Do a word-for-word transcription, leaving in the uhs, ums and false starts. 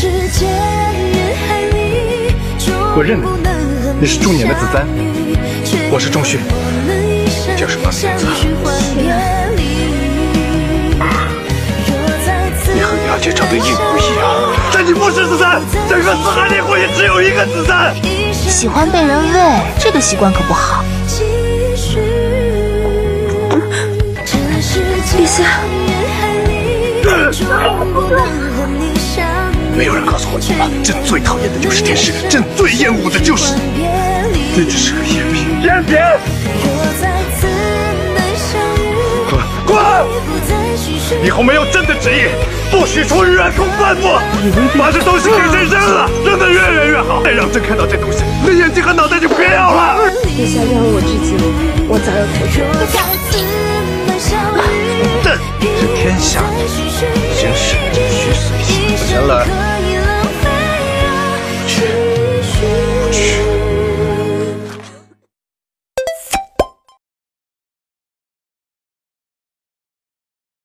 我认了你，你是中年的子丹，我是仲勋，叫什么名字？你和你二姐长得一模一样，但你不是子丹，整个四海猎户也只有一个子丹。 喜欢被人喂，这个习惯可不好。陛下， 没有人告诉我你吗？朕最讨厌的就是天使，朕最厌恶的就是你。你只是个赝品，赝品！滚滚！以后没有朕的旨意，不许出远宫半步。把这东西给朕扔了，扔得越远越好。再让朕看到这东西，那眼睛和脑袋就别要了。 陛下要我至今，我早有投降。 朕是天下，行事必须随心。前来。